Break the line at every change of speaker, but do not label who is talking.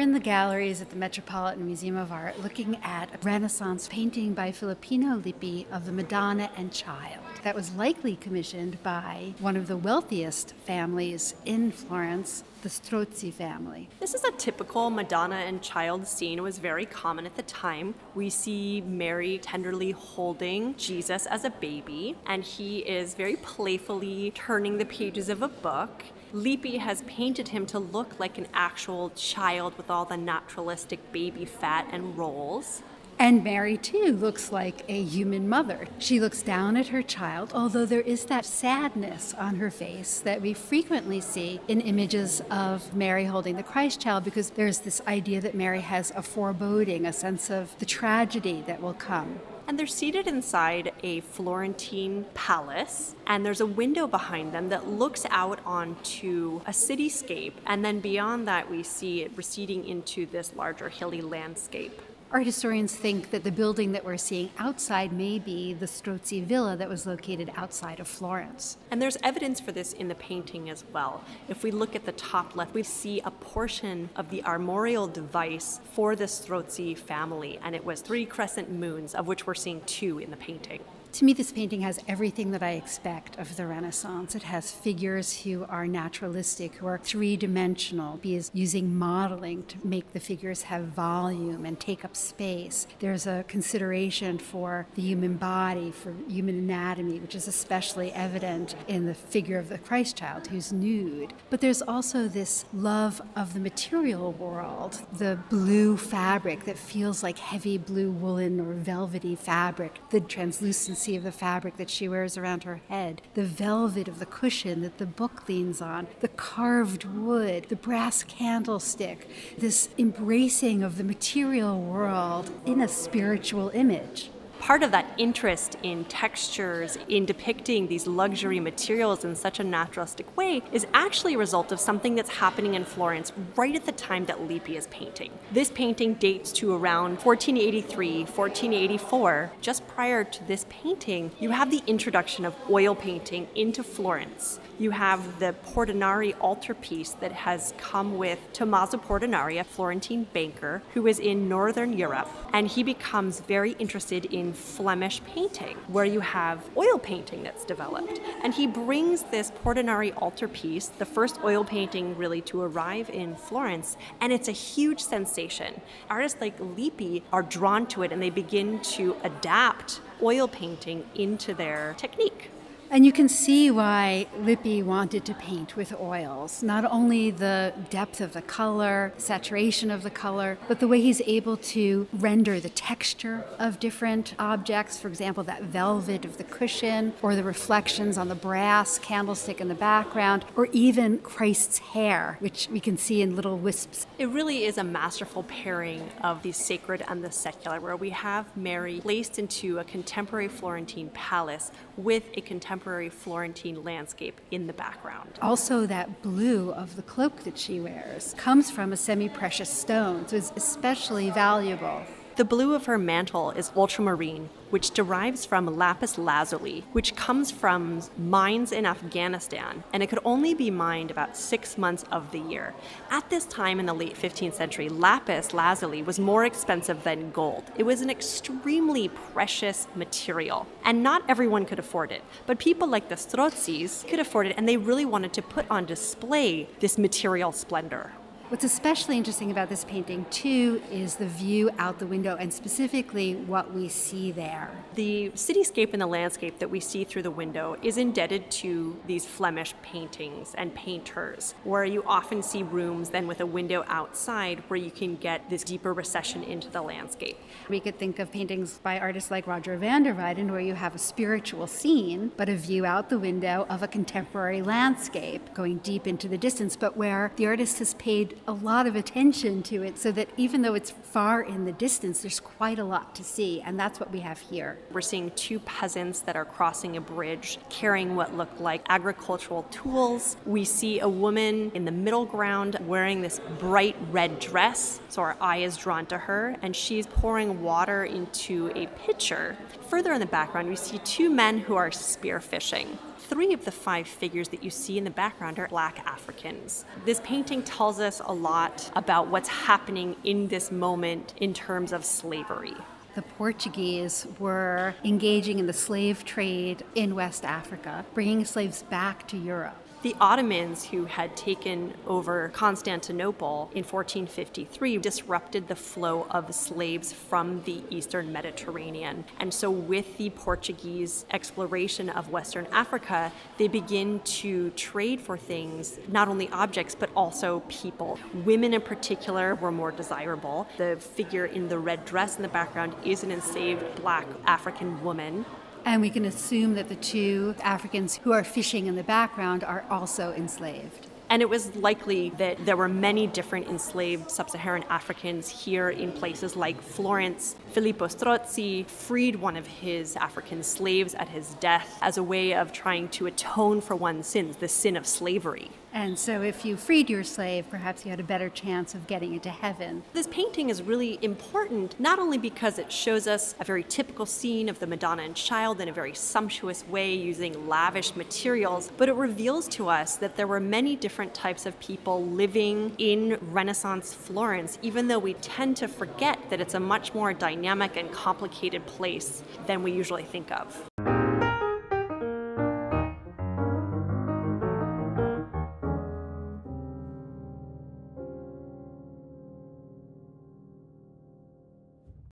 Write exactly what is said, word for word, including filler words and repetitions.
in the galleries at the Metropolitan Museum of Art looking at a Renaissance painting by Filippino Lippi of the Madonna and Child that was likely commissioned by one of the wealthiest families in Florence, the Strozzi family.
This is a typical Madonna and Child scene. It was very common at the time. We see Mary tenderly holding Jesus as a baby, and he is very playfully turning the pages of a book. Lippi has painted him to look like an actual child with all the naturalistic baby fat and rolls.
And Mary, too, looks like a human mother. She looks down at her child, although there is that sadness on her face that we frequently see in images of Mary holding the Christ child, because there's this idea that Mary has a foreboding, a sense of the tragedy that will come.
And they're seated inside a Florentine palace, and there's a window behind them that looks out onto a cityscape, and then beyond that we see it receding into this larger hilly landscape.
Art historians think that the building that we're seeing outside may be the Strozzi villa that was located outside of Florence.
And there's evidence for this in the painting as well. If we look at the top left, we see a portion of the armorial device for the Strozzi family, and it was three crescent moons, of which we're seeing two in the painting.
To me, this painting has everything that I expect of the Renaissance. It has figures who are naturalistic, who are three-dimensional, because using modeling to make the figures have volume and take up space. There's a consideration for the human body, for human anatomy, which is especially evident in the figure of the Christ child, who's nude. But there's also this love of the material world, the blue fabric that feels like heavy blue woolen or velvety fabric, the translucency of the fabric that she wears around her head, the velvet of the cushion that the book leans on, the carved wood, the brass candlestick, this embracing of the material world in a spiritual image.
Part of that interest in textures, in depicting these luxury materials in such a naturalistic way, is actually a result of something that's happening in Florence right at the time that Lippi is painting. This painting dates to around fourteen eighty-three, fourteen eighty-four. Just prior to this painting, you have the introduction of oil painting into Florence. You have the Portinari altarpiece that has come with Tommaso Portinari, a Florentine banker who is in Northern Europe, and he becomes very interested in Flemish painting, where you have oil painting that's developed. And he brings this Portinari altarpiece, the first oil painting really to arrive in Florence, and it's a huge sensation. Artists like Lippi are drawn to it, and they begin to adapt oil painting into their technique.
And you can see why Lippi wanted to paint with oils. Not only the depth of the color, saturation of the color, but the way he's able to render the texture of different objects. For example, that velvet of the cushion, or the reflections on the brass candlestick in the background, or even Christ's hair, which we can see in little wisps.
It really is a masterful pairing of the sacred and the secular, where we have Mary placed into a contemporary Florentine palace with a contemporary Florentine landscape in the background.
Also, that blue of the cloak that she wears comes from a semi-precious stone, so it's especially valuable.
The blue of her mantle is ultramarine, which derives from lapis lazuli, which comes from mines in Afghanistan, and it could only be mined about six months of the year. At this time in the late fifteenth century, lapis lazuli was more expensive than gold. It was an extremely precious material, and not everyone could afford it. But people like the Strozzis could afford it, and they really wanted to put on display this material splendor.
What's especially interesting about this painting, too, is the view out the window, and specifically what we see there.
The cityscape and the landscape that we see through the window is indebted to these Flemish paintings and painters, where you often see rooms then with a window outside where you can get this deeper recession into the landscape.
We could think of paintings by artists like Roger van der Weyden, where you have a spiritual scene, but a view out the window of a contemporary landscape going deep into the distance, but where the artist has paid a lot of attention to it, so that even though it's far in the distance, there's quite a lot to see, and that's what we have here.
We're seeing two peasants that are crossing a bridge carrying what look like agricultural tools. We see a woman in the middle ground wearing this bright red dress, so our eye is drawn to her, and she's pouring water into a pitcher. Further in the background, we see two men who are spearfishing. three of the five figures that you see in the background are Black Africans. This painting tells us a lot about what's happening in this moment in terms of slavery.
The Portuguese were engaging in the slave trade in West Africa, bringing slaves back to Europe.
The Ottomans, who had taken over Constantinople in fourteen fifty-three, disrupted the flow of slaves from the Eastern Mediterranean. And so with the Portuguese exploration of Western Africa, they begin to trade for things, not only objects, but also people. Women in particular were more desirable. The figure in the red dress in the background is an enslaved Black African woman.
And we can assume that the two Africans who are fishing in the background are also enslaved.
And it was likely that there were many different enslaved sub-Saharan Africans here in places like Florence. Filippo Strozzi freed one of his African slaves at his death as a way of trying to atone for one's sins, the sin of slavery.
And so if you freed your slave, perhaps you had a better chance of getting into heaven.
This painting is really important, not only because it shows us a very typical scene of the Madonna and Child in a very sumptuous way using lavish materials, but it reveals to us that there were many different types of people living in Renaissance Florence, even though we tend to forget that it's a much more dynamic and complicated place than we usually think of.